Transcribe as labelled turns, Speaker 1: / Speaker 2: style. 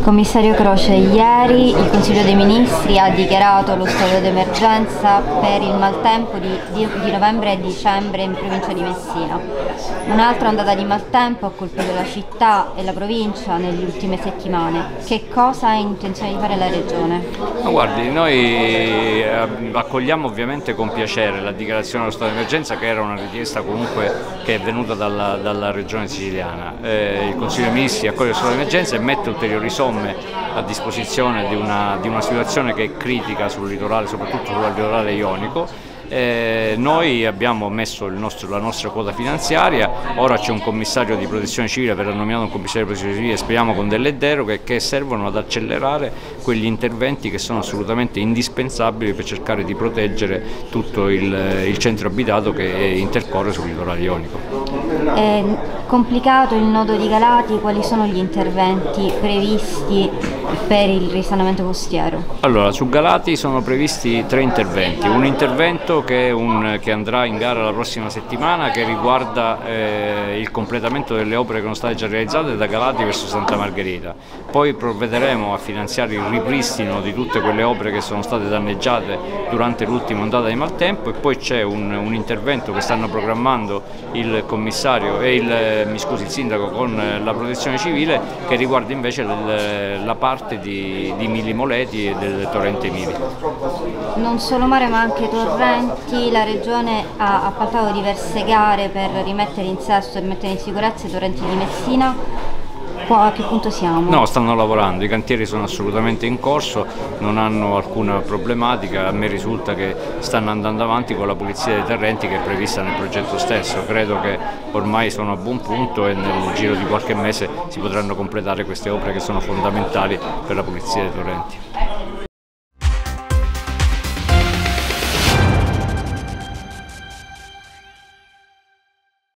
Speaker 1: Commissario Croce, ieri il Consiglio dei Ministri ha dichiarato lo stato d'emergenza per il maltempo di novembre e dicembre in provincia di Messina. Un'altra ondata di maltempo ha colpito la città e la provincia nelle ultime settimane. Che cosa ha intenzione di fare la Regione?
Speaker 2: Ma guardi, noi accogliamo ovviamente con piacere la dichiarazione dello stato d'emergenza, che era una richiesta comunque che è venuta dalla Regione siciliana. Il Consiglio dei Ministri accoglie lo stato d'emergenza e mette ulteriori somme a disposizione di una situazione che è critica sul litorale, soprattutto sul litorale ionico. Noi abbiamo messo la nostra quota finanziaria, ora c'è un commissario di protezione civile, verrà nominato un commissario di protezione civile, speriamo con delle deroghe che servono ad accelerare quegli interventi che sono assolutamente indispensabili per cercare di proteggere tutto il centro abitato che intercorre sul litorale ionico.
Speaker 1: È complicato il nodo di Galati, quali sono gli interventi previsti per il risanamento costiero?
Speaker 2: Allora, su Galati sono previsti 3 interventi, un intervento che andrà in gara la prossima settimana, che riguarda il completamento delle opere che sono state già realizzate da Galati verso Santa Margherita. Poi provvederemo a finanziare il ripristino di tutte quelle opere che sono state danneggiate durante l'ultima ondata di maltempo, e poi c'è un intervento che stanno programmando il commissario e il sindaco con la protezione civile, che riguarda invece la parte di Mili Moleti e del torrente Mili.
Speaker 1: Non solo mare ma anche torrenti, la Regione ha appaltato diverse gare per rimettere in sesto e mettere in sicurezza i torrenti di Messina. A che punto siamo?
Speaker 2: No, stanno lavorando, i cantieri sono assolutamente in corso, non hanno alcuna problematica. A me risulta che stanno andando avanti con la pulizia dei torrenti che è prevista nel progetto stesso. Credo che ormai sono a buon punto e nel giro di qualche mese si potranno completare queste opere che sono fondamentali per la pulizia dei torrenti.